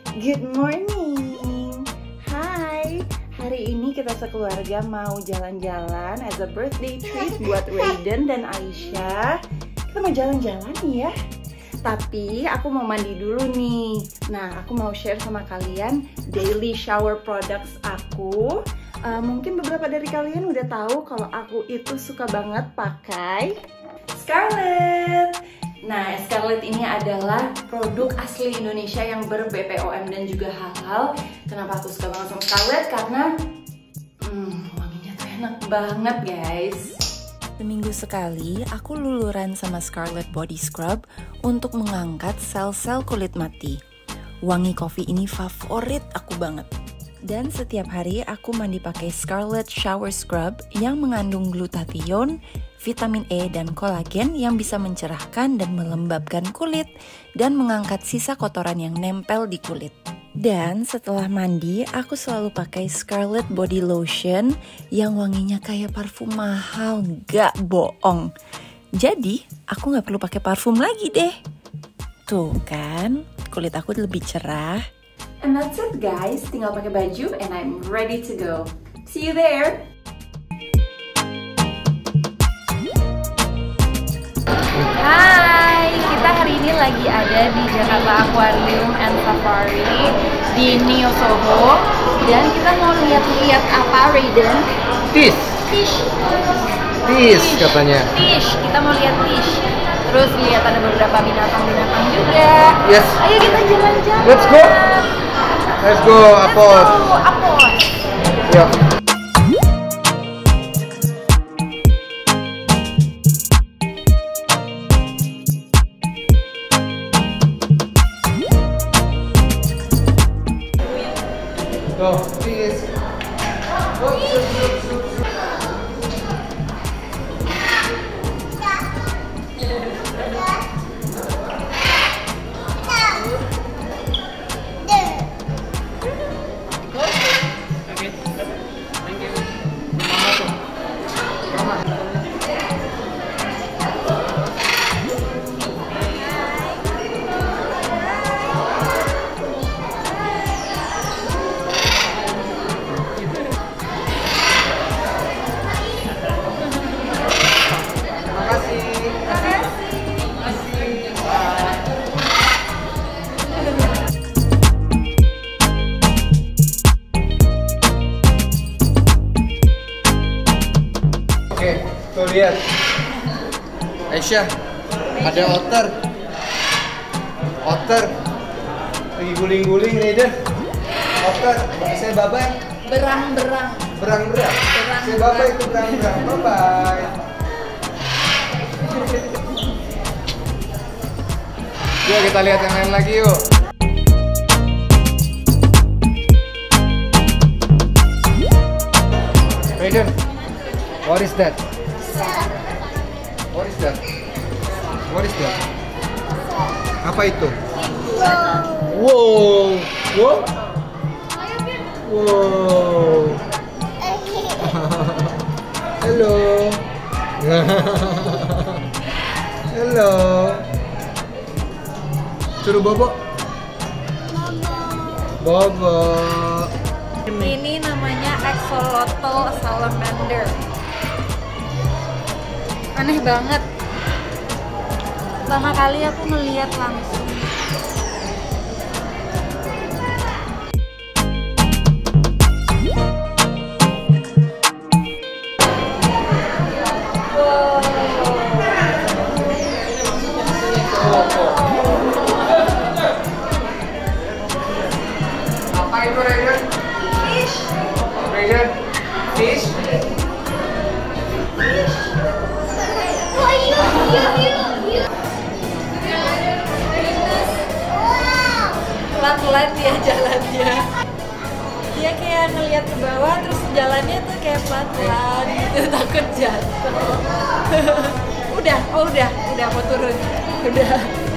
Good morning. Hai, hari ini kita sekeluarga mau jalan-jalan as a birthday treat buat Raiden dan Aisyah. Kita mau jalan-jalan ya. Tapi aku mau mandi dulu nih. Nah, aku mau share sama kalian daily shower products aku. Mungkin beberapa dari kalian udah tahu kalau aku itu suka banget pakai Scarlett. Nah, Scarlett ini adalah produk asli Indonesia yang ber-BPOM dan juga halal. Kenapa aku suka banget sama Scarlett? Karena wanginya tuh enak banget, guys. Seminggu sekali, aku luluran sama Scarlett Body Scrub untuk mengangkat sel-sel kulit mati. Wangi kopi ini favorit aku banget. Dan setiap hari aku mandi pakai Scarlett Shower Scrub yang mengandung glutathione, vitamin E, dan kolagen yang bisa mencerahkan dan melembabkan kulit dan mengangkat sisa kotoran yang nempel di kulit. Dan setelah mandi, aku selalu pakai Scarlett Body Lotion yang wanginya kayak parfum mahal, gak bohong. Jadi, aku gak perlu pakai parfum lagi deh. Tuh kan, kulit aku lebih cerah. And that's it, guys. Tinggal pakai baju and I'm ready to go. See you there. Hai, kita hari ini lagi ada di Jakarta Aquarium and Safari di Neo Soho. Dan kita mau lihat-lihat apa, Raiden? Fish katanya. Fish, kita mau lihat fish. Terus lihat ada beberapa binatang-binatang juga. Yes. Ayo kita jalan-jalan. Let's go. Let's go, Apos. Yuk. Tuh, fish. Tuh lihat, Aisyah, ada otter lagi guling-guling nih deh. Otter, saya babai. Berang-berang. Saya babai itu berang-berang. Bye-bye. Yuk kita lihat yang lain lagi yuk. Raiden, what is that? What is that? Apa itu? Wow. Hello. Hello. Suruh bobo. Ini namanya Axolotl salamander. Aneh banget. Pertama kali aku ngeliat langsung. Apa itu, Raiden? Fish. Raiden, fish. Pelan-pelan dia jalannya. Dia kayak ngeliat ke bawah terus jalannya tuh kayak pelan-pelan gitu, takut jatuh. udah mau turun. Udah.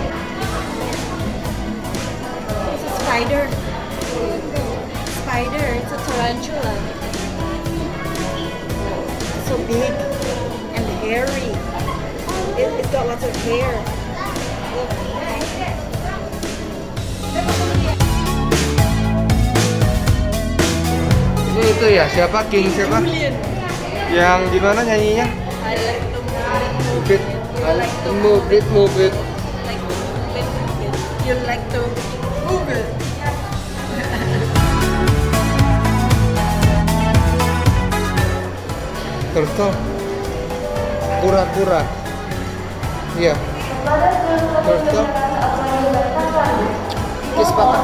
It's a spider. It's a tarantula. So big and hairy. It's got lots of hair. Look. itu ya, siapa? King siapa? Yang di mana nyanyinya? Move it. I like to move it, move it. You like to move it. Turtle. Kura-kura. Iya. Turtle. Kiss papa.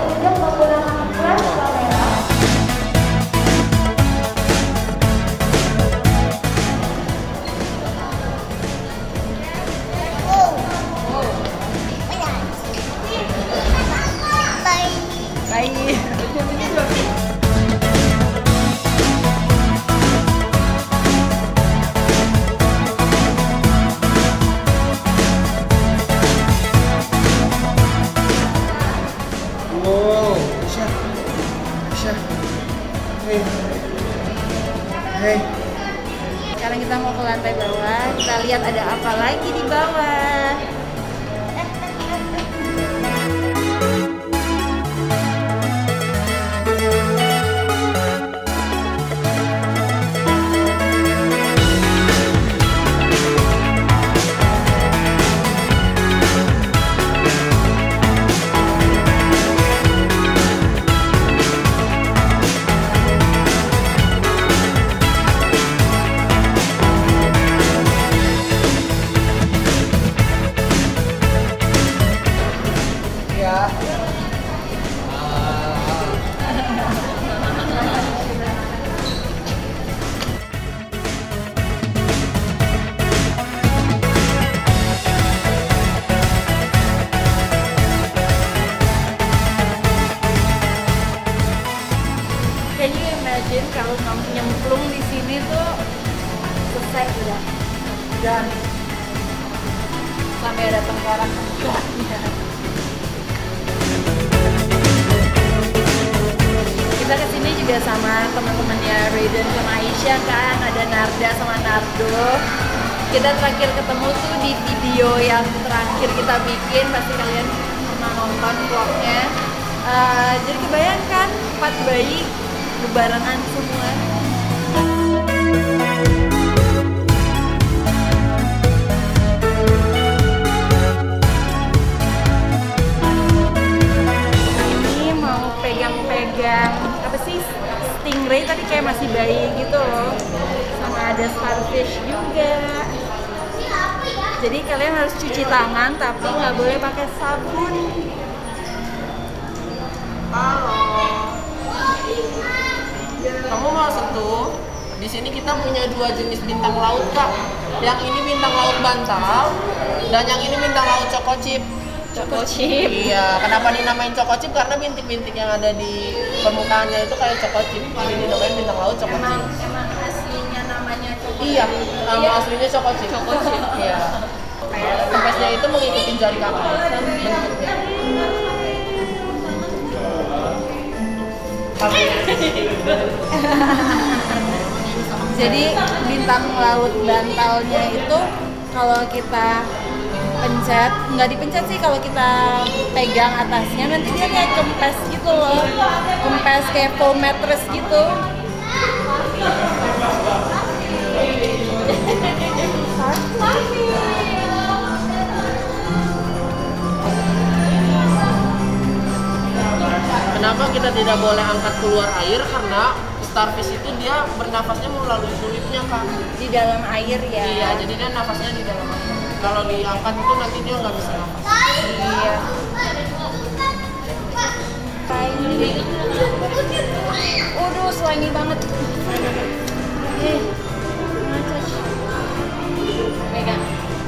Wow, Aisyah. Aisyah. Hey. Hey. Sekarang kita mau ke lantai bawah. Kita lihat ada apa lagi di bawah. Can you imagine kalau kamu nyemplung di sini tuh selesai udah dan sampai ada tengkorak enggaknya. Kita kesini juga sama teman-temannya Raiden sama Aisyah kan, ada Narda sama Nardo. Kita terakhir ketemu tuh di video yang terakhir kita bikin, pasti kalian pernah nonton vlognya. Jadi kebayangkan 4 bayi berbarengan semua. Ini mau pegang-pegang apa sih, stingray tapi kayak masih bayi gitu loh. Sama ada starfish juga. Jadi kalian harus cuci tangan tapi nggak boleh pakai sabun. Kamu mau sentuh? Di sini kita punya 2 jenis bintang laut, Kak. Yang ini bintang laut bantal dan yang ini bintang laut cokocip. Cokocip. Iya, kenapa dinamain cokocip? Karena bintik-bintik yang ada di permukaannya itu kayak cokocip. Ini dinamain bintang laut cokocip. Emang aslinya namanya cokocip. Iya, nama aslinya cokocip. Cokocip. Iya. Kempesnya itu mengikuti jari kaki bentuknya. Jadi bintang laut bantalnya itu kalau kita pencet, nggak dipencet sih, kalau kita pegang atasnya nanti dia kayak kempes gitu loh, kempes kayak foam mattress gitu. Kenapa kita tidak boleh angkat keluar air? Karena starfish itu dia bernafasnya melalui kulitnya, Kak. Di dalam air ya. Iya, jadi dia nafasnya di dalam air. Kalau diangkat itu nanti dia nggak bisa nafas. Iya. Udah slimy banget. Pegang.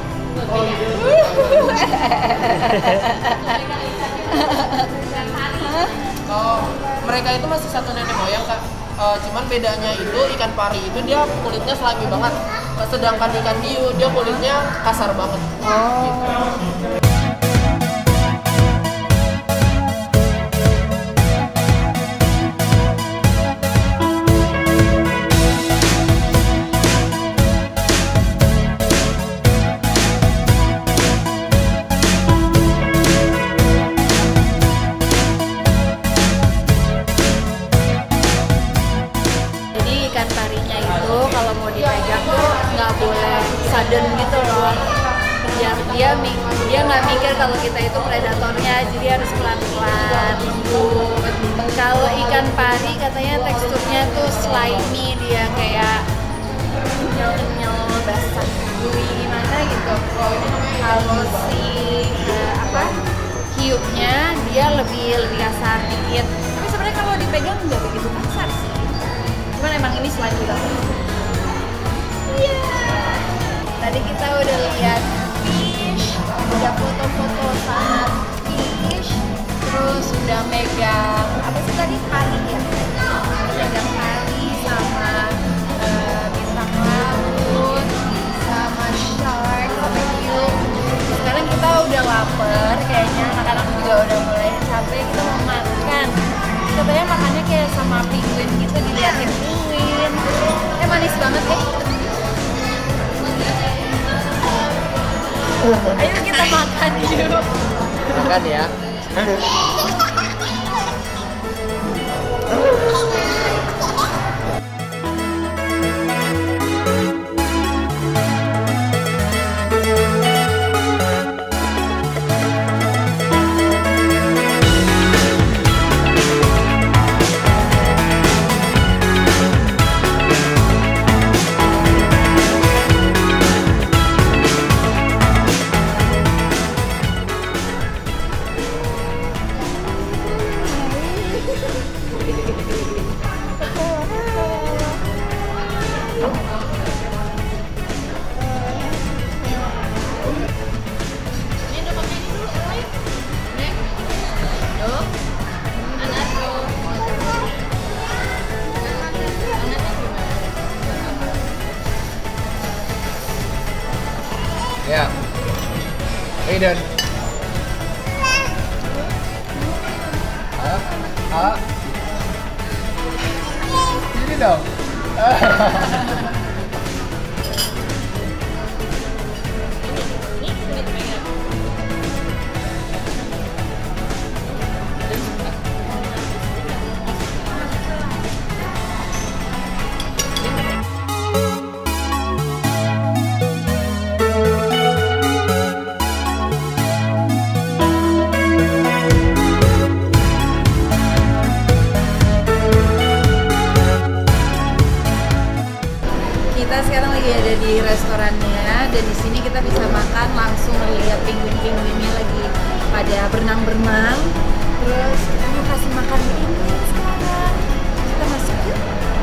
Oh, mereka itu masih satu nenek moyang, Kak. Cuman bedanya itu ikan pari itu dia kulitnya slimy banget. Sedangkan ikan hiu dia kulitnya kasar banget. Gitu. pelan-pelan, lembut. Kalau ikan pari katanya teksturnya tuh slimy, dia kayak kenyal-kenyal, basah, gooey gimana gitu. Kalau si hiuknya dia lebih kasar dikit. Tapi sebenarnya kalau dipegang nggak begitu kasar sih. Cuman emang ini slimy banget. Tadi kita udah lihat fish, udah foto-foto saat fish, terus udah megang apa sih tadi, pari ya? Megang pari sama bintang laut, sama shark, sama hiu. Sekarang kita udah lapar, kayaknya anak-anak juga udah mulai capek. Kita mau makan. Katanya makannya kayak sama penguin gitu, dilihatin penguin. Manis banget ya. Ayo kita makan yuk. Makan ya. Ya, Aiden. Sini dong. Kita sekarang lagi ada di restorannya, dan di sini kita bisa makan langsung melihat penguin-penguinnya lagi pada berenang-berenang. Terus kita mau kasih makan penguin sekarang. Kita masuk yuk.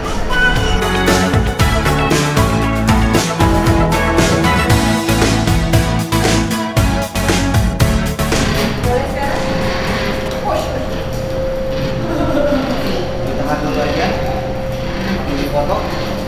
Tahan dulu aja. Di foto.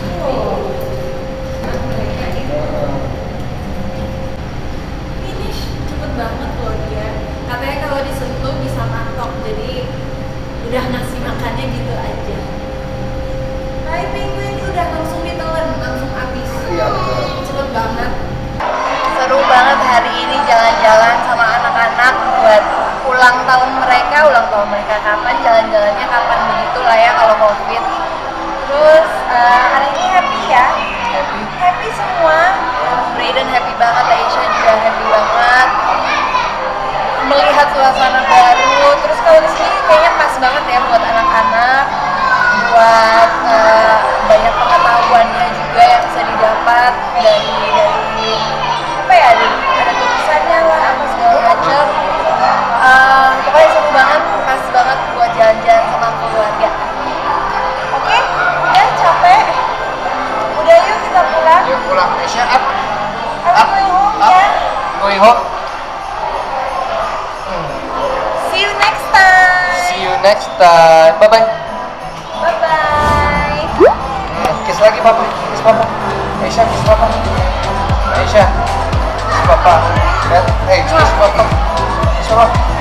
Finish cepet banget loh dia. Katanya kalau disentuh bisa matok, jadi udah ngasih makannya gitu aja. Hai penguin, udah langsung ditelan, langsung habis. Iya, betul. Cepet banget. Seru banget hari ini jalan-jalan sama anak-anak buat ulang tahun mereka kapan, jalan-jalannya kapan, begitulah ya kalau COVID. Terus hari ini happy ya, happy semua. Brayden happy banget, Aisyah juga happy banget melihat suasana baru. Terus kalau di sini kayaknya pas banget ya buat anak-anak, buat banyak pengetahuannya juga yang bisa didapat dari apa ya, ada tulisannya lah, apa segala macam. Pokoknya seru banget, pas banget buat jalan-jalan sama keluarga. Oke, udah capek, udah yuk kita pulang. Yuk pulang, Aisyah, up. Going home ya. Going home. See you next time. See you next time. Bye bye. Bye bye. Kiss lagi papa. Kiss papa. Aisyah, kiss papa. Aisyah, kiss papa. Hey, kiss papa. Kiss papa.